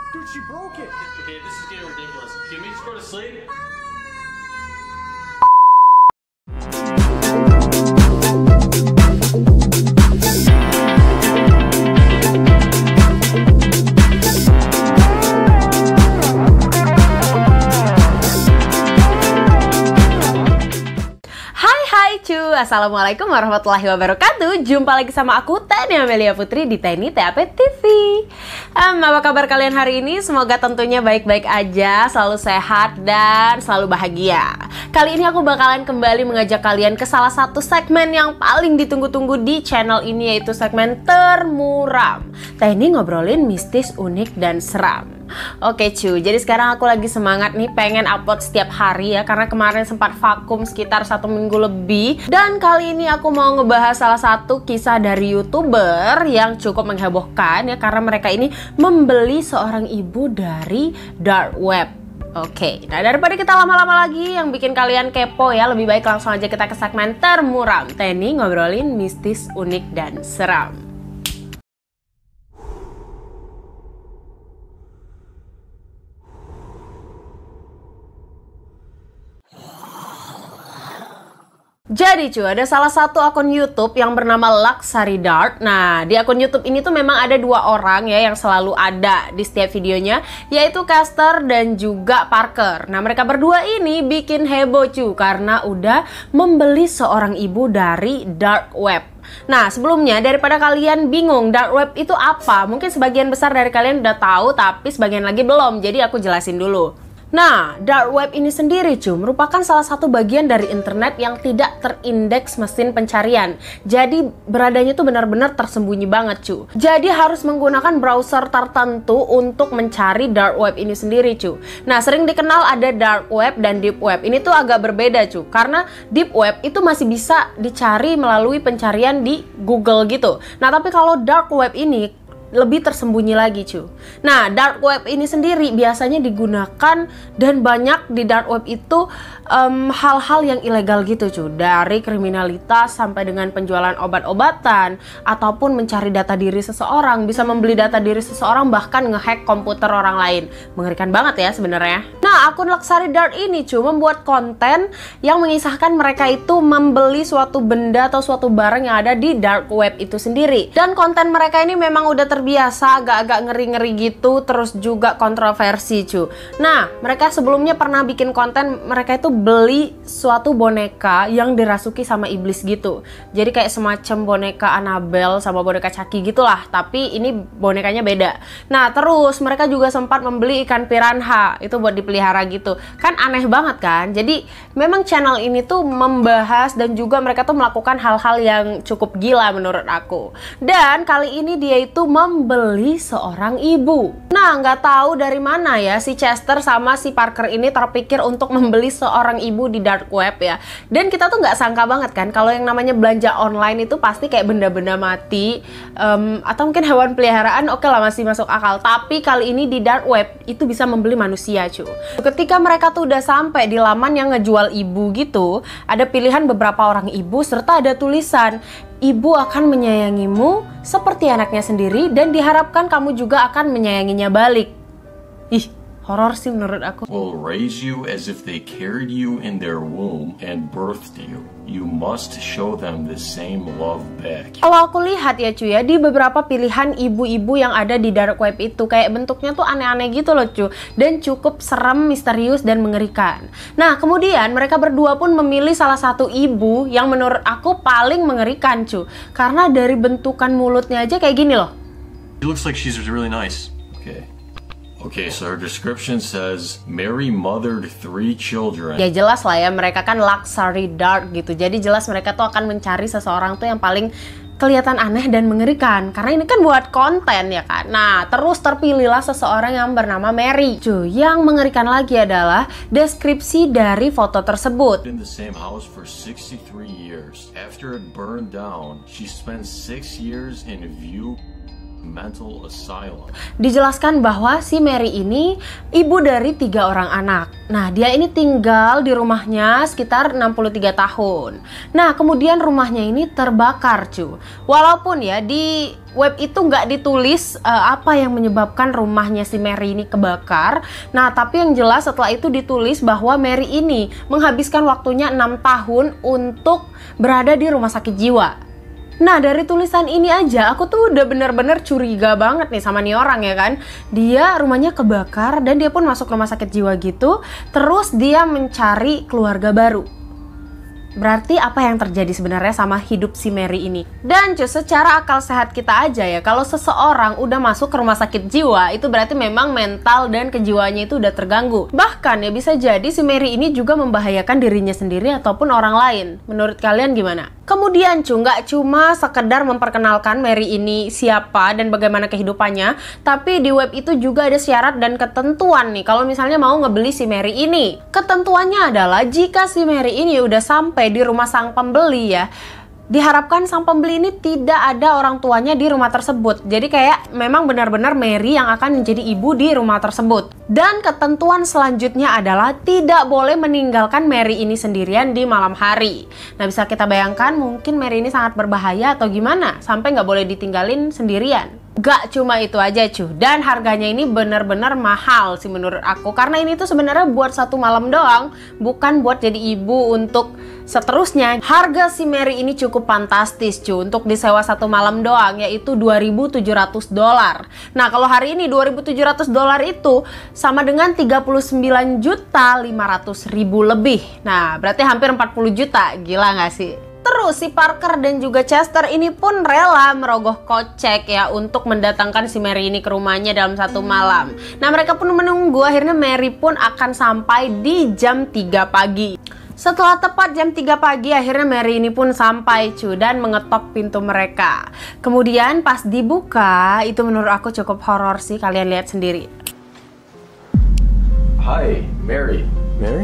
Dude, she broke it. Okay, this is getting ridiculous. Can we just go to sleep? Assalamualaikum warahmatullahi wabarakatuh. Jumpa lagi sama aku, Tani Amelia Putri di Tiny TAP TV. Apa kabar kalian hari ini? Semoga tentunya baik-baik aja, selalu sehat dan selalu bahagia. Kali ini aku bakalan kembali mengajak kalian ke salah satu segmen yang paling ditunggu-tunggu di channel ini, yaitu segmen Termuram. Tiny ngobrolin mistis, unik, dan seram. Oke cuy, jadi sekarang aku lagi semangat nih pengen upload setiap hari ya, karena kemarin sempat vakum sekitar 1 minggu lebih. Dan kali ini aku mau ngebahas salah satu kisah dari YouTuber yang cukup menghebohkan ya, karena mereka ini membeli seorang ibu dari dark web. Oke, nah daripada kita lama-lama lagi yang bikin kalian kepo ya, lebih baik langsung aja kita ke segmen Termuram. Tiny ngobrolin mistis, unik, dan seram. Jadi cuy, ada salah satu akun YouTube yang bernama Luxury Dart. Nah, di akun YouTube ini tuh memang ada 2 orang ya yang selalu ada di setiap videonya, yaitu Caster dan juga Parker. Nah, mereka berdua ini bikin heboh cuy karena udah membeli seorang ibu dari dark web. Nah, sebelumnya daripada kalian bingung dark web itu apa, mungkin sebagian besar dari kalian udah tahu, tapi sebagian lagi belum. Jadi aku jelasin dulu. Nah, dark web ini sendiri cuy merupakan salah satu bagian dari internet yang tidak terindeks mesin pencarian. Jadi beradanya tuh benar-benar tersembunyi banget cuy. Jadi harus menggunakan browser tertentu untuk mencari dark web ini sendiri cuy. Nah, sering dikenal ada dark web dan deep web. Ini tuh agak berbeda cuy, karena deep web itu masih bisa dicari melalui pencarian di Google gitu. Nah, tapi kalau dark web ini lebih tersembunyi lagi cuy. Nah, dark web ini sendiri biasanya digunakan dan banyak di dark web itu hal-hal yang ilegal gitu cuy, dari kriminalitas sampai dengan penjualan obat-obatan ataupun mencari data diri seseorang, bisa membeli data diri seseorang, bahkan ngehack komputer orang lain. Mengerikan banget ya sebenarnya. Nah, akun Luxury Dart ini cuy membuat konten yang mengisahkan mereka itu membeli suatu benda atau suatu barang yang ada di dark web itu sendiri. Dan konten mereka ini memang udah terbiasa agak-agak ngeri-ngeri gitu, terus juga kontroversi cuy. Nah, mereka sebelumnya pernah bikin konten mereka itu beli suatu boneka yang dirasuki sama iblis gitu. Jadi kayak semacam boneka Annabelle sama boneka Chucky gitulah, tapi ini bonekanya beda. Nah, terus mereka juga sempat membeli ikan piranha itu buat dipelihara gitu. Kan aneh banget kan? Jadi memang channel ini tuh membahas dan juga mereka tuh melakukan hal-hal yang cukup gila menurut aku. Dan kali ini dia itu membeli seorang ibu. Nah, nggak tahu dari mana ya si Chester sama si Parker ini terpikir untuk membeli seorang ibu di dark web ya. Dan kita tuh nggak sangka banget kan kalau yang namanya belanja online itu pasti kayak benda-benda mati atau mungkin hewan peliharaan, oke lah masih masuk akal. Tapi kali ini di dark web itu bisa membeli manusia cuy. Ketika mereka tuh udah sampai di laman yang ngejual ibu gitu, ada pilihan beberapa orang ibu serta ada tulisan, ibu akan menyayangimu seperti anaknya sendiri dan diharapkan kamu juga akan menyayanginya balik. Ih, horor sih menurut aku. Will raise you as if they carried you in their womb and birthed you. You must show them the same love back. Kalau aku lihat ya cuy ya, di beberapa pilihan ibu-ibu yang ada di dark web itu kayak bentuknya tuh aneh-aneh gitu loh cuy, dan cukup serem, misterius, dan mengerikan. Nah, kemudian mereka berdua pun memilih salah satu ibu yang menurut aku paling mengerikan cuy, karena dari bentukan mulutnya aja kayak gini loh. It looks like she's really nice. Okay, so her description says Mary mothered 3 children. Ya jelas lah ya, mereka kan Luxury Dart gitu. Jadi jelas mereka tuh akan mencari seseorang tuh yang paling kelihatan aneh dan mengerikan, karena ini kan buat konten ya kan. Nah, terus terpilihlah seseorang yang bernama Mary. Cuy, yang mengerikan lagi adalah deskripsi dari foto tersebut. In the same house for 63 years. After it burned down, she spent 6 years in view. mental asylum. Dijelaskan bahwa si Mary ini ibu dari 3 orang anak. Nah, dia ini tinggal di rumahnya sekitar 63 tahun. Nah, kemudian rumahnya ini terbakar, cu. Walaupun ya di web itu nggak ditulis apa yang menyebabkan rumahnya si Mary ini kebakar. Nah, tapi yang jelas setelah itu ditulis bahwa Mary ini menghabiskan waktunya 6 tahun untuk berada di rumah sakit jiwa. Nah, dari tulisan ini aja aku tuh udah bener-bener curiga banget nih sama nih orang ya kan. Dia rumahnya kebakar dan dia pun masuk rumah sakit jiwa gitu. Terus dia mencari keluarga baru. Berarti apa yang terjadi sebenarnya sama hidup si Mary ini? Dan cuy, secara akal sehat kita aja ya, kalau seseorang udah masuk ke rumah sakit jiwa, itu berarti memang mental dan kejiwaannya itu udah terganggu. Bahkan ya bisa jadi si Mary ini juga membahayakan dirinya sendiri ataupun orang lain. Menurut kalian gimana? Kemudian cuy, nggak cuma sekedar memperkenalkan Mary ini siapa dan bagaimana kehidupannya, tapi di web itu juga ada syarat dan ketentuan nih kalau misalnya mau ngebeli si Mary ini. Ketentuannya adalah jika si Mary ini udah sampai di rumah sang pembeli ya, diharapkan sang pembeli ini tidak ada orang tuanya di rumah tersebut. Jadi kayak memang benar-benar Mary yang akan menjadi ibu di rumah tersebut. Dan ketentuan selanjutnya adalah tidak boleh meninggalkan Mary ini sendirian di malam hari. Nah, bisa kita bayangkan mungkin Mary ini sangat berbahaya atau gimana sampai nggak boleh ditinggalin sendirian. Gak cuma itu aja cuy, dan harganya ini benar-benar mahal sih menurut aku. Karena ini tuh sebenarnya buat 1 malam doang, bukan buat jadi ibu untuk seterusnya. Harga si Mary ini cukup fantastis cuy, untuk disewa 1 malam doang, yaitu $2.700. Nah, kalau hari ini $2.700 itu sama dengan 39.500.000 lebih. Nah, berarti hampir 40 juta, gila gak sih? Terus si Parker dan juga Chester ini pun rela merogoh kocek ya untuk mendatangkan si Mary ini ke rumahnya dalam 1 malam. Nah, mereka pun menunggu, akhirnya Mary pun akan sampai di jam 3 pagi. Setelah tepat jam 3 pagi, akhirnya Mary ini pun sampai cuy dan mengetok pintu mereka. Kemudian pas dibuka, itu menurut aku cukup horor sih, kalian lihat sendiri. Hi, Mary. Mary?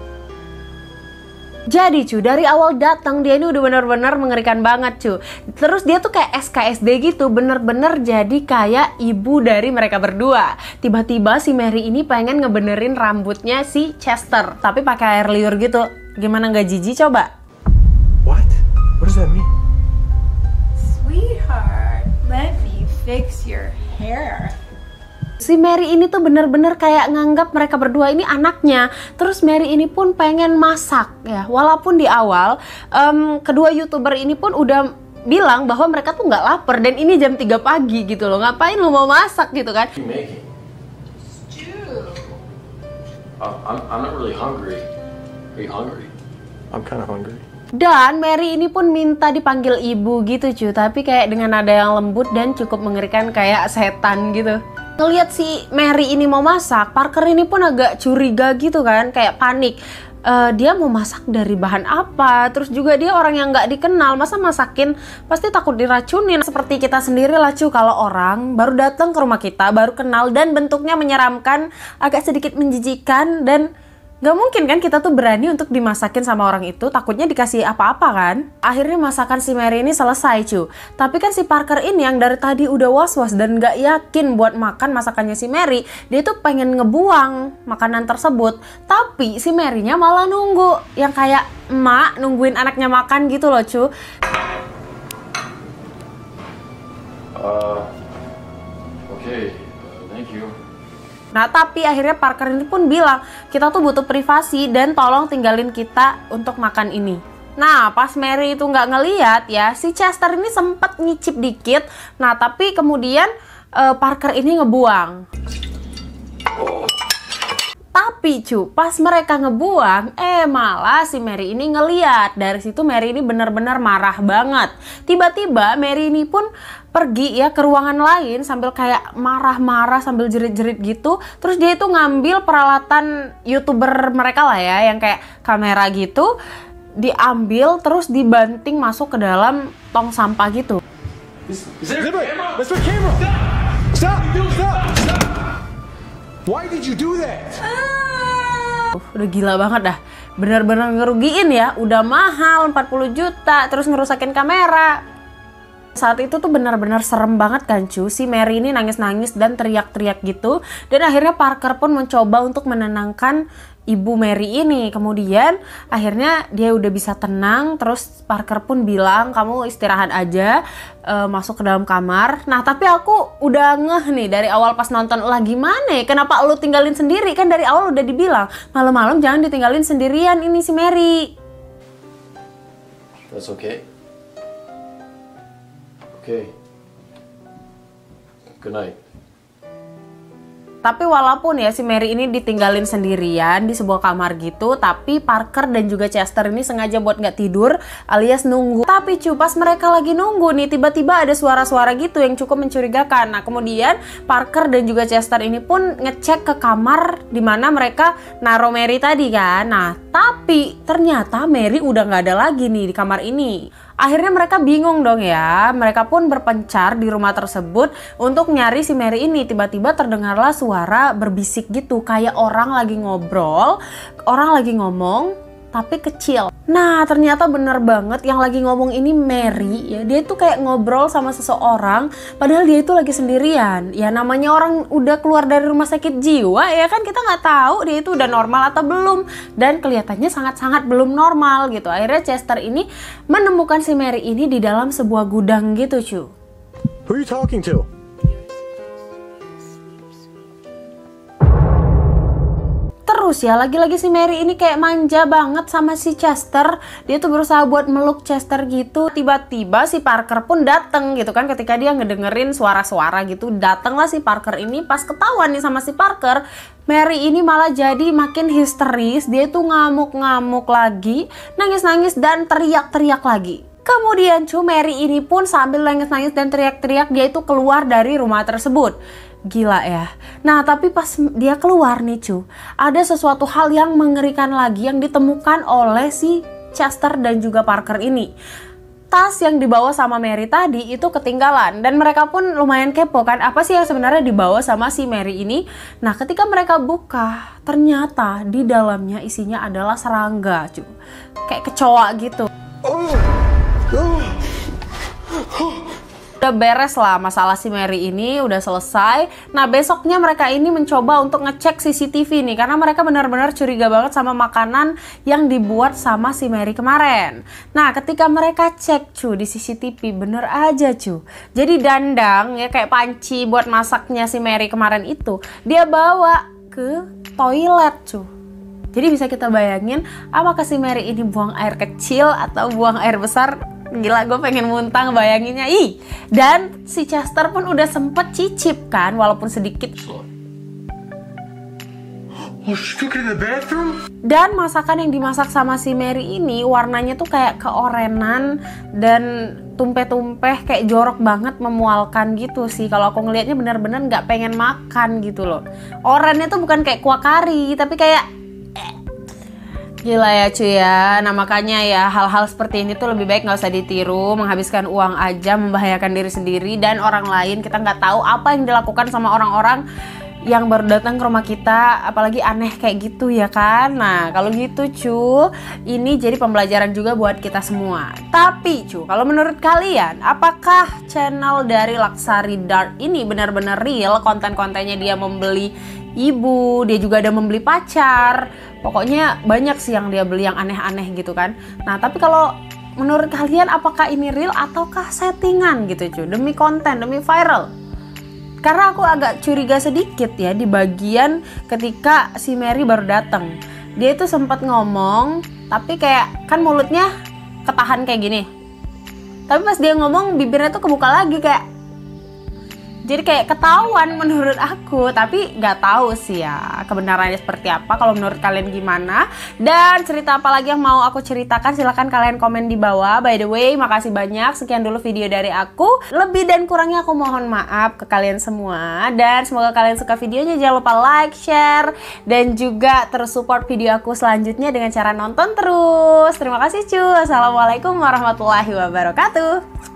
Jadi cuy, dari awal datang dia ini udah bener-bener mengerikan banget cuy. Terus dia tuh kayak SKSD gitu, bener-bener jadi kayak ibu dari mereka berdua. Tiba-tiba si Mary ini pengen ngebenerin rambutnya si Chester, tapi pakai air liur gitu. Gimana nggak jijik coba? What? What does that mean? Sweetheart, let me fix your hair. Si Mary ini tuh bener-bener kayak nganggap mereka berdua ini anaknya. Terus Mary ini pun pengen masak ya. Walaupun di awal kedua YouTuber ini pun udah bilang bahwa mereka tuh nggak lapar dan ini jam 3 pagi gitu loh. Ngapain lu mau masak gitu kan? What are you making? Stew. I'm not really hungry. Are you hungry? I'm kind of hungry. Dan Mary ini pun minta dipanggil ibu gitu cuy, tapi kayak dengan nada yang lembut dan cukup mengerikan kayak setan gitu. Ngelihat si Mary ini mau masak, Parker ini pun agak curiga gitu kan, kayak panik. Dia mau masak dari bahan apa? Terus juga dia orang yang nggak dikenal, masa masakin pasti takut diracunin. Seperti kita sendiri lah cuy, kalau orang baru datang ke rumah kita, baru kenal dan bentuknya menyeramkan, agak sedikit menjijikan dan gak mungkin kan kita tuh berani untuk dimasakin sama orang itu, takutnya dikasih apa-apa kan. Akhirnya masakan si Mary ini selesai cuy. Tapi kan si Parker ini yang dari tadi udah was-was dan gak yakin buat makan masakannya si Mary, dia tuh pengen ngebuang makanan tersebut. Tapi si Mary-nya malah nunggu, yang kayak emak nungguin anaknya makan gitu loh cuy. Okay, thank you. Nah, tapi akhirnya Parker ini pun bilang, kita tuh butuh privasi dan tolong tinggalin kita untuk makan ini. Nah, pas Mary itu nggak ngeliat ya, si Chester ini sempat ngicip dikit. Nah, tapi kemudian Parker ini ngebuang. Tapi cu, pas mereka ngebuang, malah si Mary ini ngeliat. Dari situ Mary ini benar-benar marah banget. Tiba-tiba Mary ini pun pergi ya ke ruangan lain sambil kayak marah-marah sambil jerit-jerit gitu. Terus dia itu ngambil peralatan YouTuber mereka lah ya, yang kayak kamera gitu, diambil terus dibanting masuk ke dalam tong sampah gitu. Zipper! That's my camera! Stop! Stop! Why did you do that? Udah gila banget dah. Bener-bener ngerugiin ya. Udah mahal 40 juta terus ngerusakin kamera. Saat itu tuh benar-benar serem banget kan cu, si Mary ini nangis-nangis dan teriak-teriak gitu. Dan akhirnya Parker pun mencoba untuk menenangkan ibu Mary ini. Kemudian akhirnya dia udah bisa tenang. Terus Parker pun bilang, kamu istirahat aja, masuk ke dalam kamar. Nah tapi aku udah ngeh nih dari awal pas nonton, lah gimana ya, kenapa lu tinggalin sendiri? Kan dari awal udah dibilang malam-malam jangan ditinggalin sendirian ini si Mary. That's okay. Okay. Good night. Tapi walaupun ya si Mary ini ditinggalin sendirian di sebuah kamar gitu, tapi Parker dan juga Chester ini sengaja buat nggak tidur alias nunggu. Tapi cu, pas mereka lagi nunggu nih, tiba-tiba ada suara-suara gitu yang cukup mencurigakan. Nah kemudian Parker dan juga Chester ini pun ngecek ke kamar dimana mereka naruh Mary tadi kan. Nah tapi ternyata Mary udah nggak ada lagi nih di kamar ini. Akhirnya mereka bingung dong ya, mereka pun berpencar di rumah tersebut untuk nyari si Mary ini. Tiba-tiba terdengarlah suara berbisik gitu, kayak orang lagi ngobrol, orang lagi ngomong, tapi kecil. Nah ternyata bener banget yang lagi ngomong ini Mary ya, dia tuh kayak ngobrol sama seseorang, padahal dia itu lagi sendirian. Ya namanya orang udah keluar dari rumah sakit jiwa ya kan, kita nggak tahu dia itu udah normal atau belum, dan kelihatannya sangat-sangat belum normal gitu. Akhirnya Chester ini menemukan si Mary ini di dalam sebuah gudang gitu cu. Who are you talking to? Terus ya lagi-lagi si Mary ini kayak manja banget sama si Chester. Dia tuh berusaha buat meluk Chester gitu. Tiba-tiba si Parker pun dateng gitu kan, ketika dia ngedengerin suara-suara gitu. Datanglah si Parker ini, pas ketahuan nih sama si Parker, Mary ini malah jadi makin histeris. Dia tuh ngamuk-ngamuk lagi, nangis-nangis dan teriak-teriak lagi. Kemudian cu, Mary ini pun sambil nangis-nangis dan teriak-teriak, dia itu keluar dari rumah tersebut. Gila ya. Nah tapi pas dia keluar nih cu, ada sesuatu hal yang mengerikan lagi yang ditemukan oleh si Chester dan juga Parker ini. Tas yang dibawa sama Mary tadi itu ketinggalan, dan mereka pun lumayan kepo kan, apa sih yang sebenarnya dibawa sama si Mary ini. Nah ketika mereka buka, ternyata di dalamnya isinya adalah serangga cu, kayak kecoa gitu. Udah beres lah masalah si Mary ini, udah selesai. Nah besoknya mereka ini mencoba untuk ngecek CCTV nih, karena mereka benar-benar curiga banget sama makanan yang dibuat sama si Mary kemarin. Nah ketika mereka cek cu di CCTV, bener aja cu, jadi dandang ya kayak panci buat masaknya si Mary kemarin itu dia bawa ke toilet cu. Jadi bisa kita bayangin apakah si Mary ini buang air kecil atau buang air besar. Gila, gue pengen muntah bayanginnya. Ih, dan si Chester pun udah sempet cicip kan, walaupun sedikit. Oh, she's cooking in the bathroom? Dan masakan yang dimasak sama si Mary ini warnanya tuh kayak keorenan dan tumpeh-tumpeh, kayak jorok banget, memualkan gitu sih. Kalau aku ngelihatnya bener-bener nggak pengen makan gitu loh. Orennya tuh bukan kayak kuah kari, tapi kayak gila ya cuy ya. Nah makanya ya hal-hal seperti ini tuh lebih baik nggak usah ditiru, menghabiskan uang aja membahayakan diri sendiri dan orang lain. Kita nggak tahu apa yang dilakukan sama orang-orang yang baru datang ke rumah kita, apalagi aneh kayak gitu ya kan. Nah kalau gitu cu, ini jadi pembelajaran juga buat kita semua. Tapi cu, kalau menurut kalian, apakah channel dari Laksari Dart ini benar-benar real? Konten-kontennya dia membeli ibu, dia juga ada membeli pacar, pokoknya banyak sih yang dia beli yang aneh-aneh gitu kan. Nah tapi kalau menurut kalian apakah ini real ataukah settingan gitu cu, demi konten, demi viral? Karena aku agak curiga sedikit ya di bagian ketika si Mary baru datang. Dia itu sempat ngomong, tapi kayak kan mulutnya ketahan kayak gini. Tapi pas dia ngomong bibirnya tuh kebuka lagi kayak, jadi kayak ketahuan menurut aku, tapi nggak tahu sih ya kebenarannya seperti apa. Kalau menurut kalian gimana? Dan cerita apa lagi yang mau aku ceritakan, silahkan kalian komen di bawah. By the way, makasih banyak. Sekian dulu video dari aku. Lebih dan kurangnya aku mohon maaf ke kalian semua. Dan semoga kalian suka videonya. Jangan lupa like, share, dan juga terus support video aku selanjutnya dengan cara nonton terus. Terima kasih cu. Assalamualaikum warahmatullahi wabarakatuh.